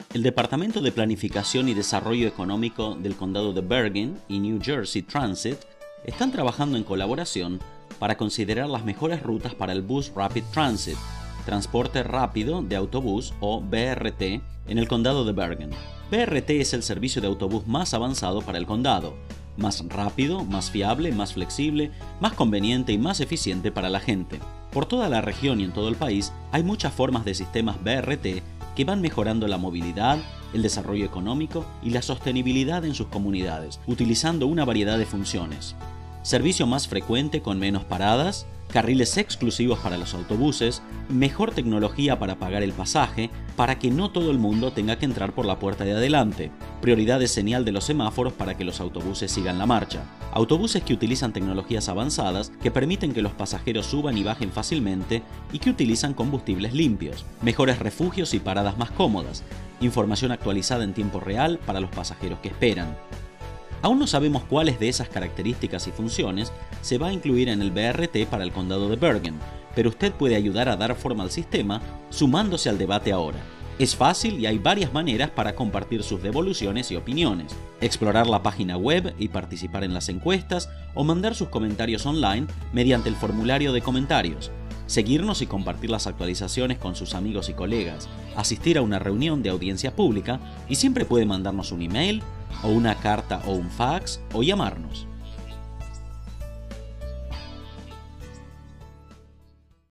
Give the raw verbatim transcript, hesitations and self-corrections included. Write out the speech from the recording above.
El Departamento de Planificación y Desarrollo Económico del Condado de Bergen y New Jersey Transit están trabajando en colaboración para considerar las mejores rutas para el Bus Rapid Transit, transporte rápido de autobús o B R T, en el condado de Bergen. B R T es el servicio de autobús más avanzado para el condado, más rápido, más fiable, más flexible, más conveniente y más eficiente para la gente. Por toda la región y en todo el país hay muchas formas de sistemas B R T que van mejorando la movilidad, el desarrollo económico y la sostenibilidad en sus comunidades, utilizando una variedad de funciones. Servicio más frecuente con menos paradas, carriles exclusivos para los autobuses, mejor tecnología para pagar el pasaje, para que no todo el mundo tenga que entrar por la puerta de adelante, prioridad de señal de los semáforos para que los autobuses sigan la marcha, autobuses que utilizan tecnologías avanzadas que permiten que los pasajeros suban y bajen fácilmente y que utilizan combustibles limpios, mejores refugios y paradas más cómodas, información actualizada en tiempo real para los pasajeros que esperan. Aún no sabemos cuáles de esas características y funciones se va a incluir en el B R T para el condado de Bergen, pero usted puede ayudar a dar forma al sistema sumándose al debate ahora. Es fácil y hay varias maneras para compartir sus devoluciones y opiniones, explorar la página web y participar en las encuestas o mandar sus comentarios online mediante el formulario de comentarios, seguirnos y compartir las actualizaciones con sus amigos y colegas, asistir a una reunión de audiencia pública y siempre puede mandarnos un email o una carta o un fax o llamarnos.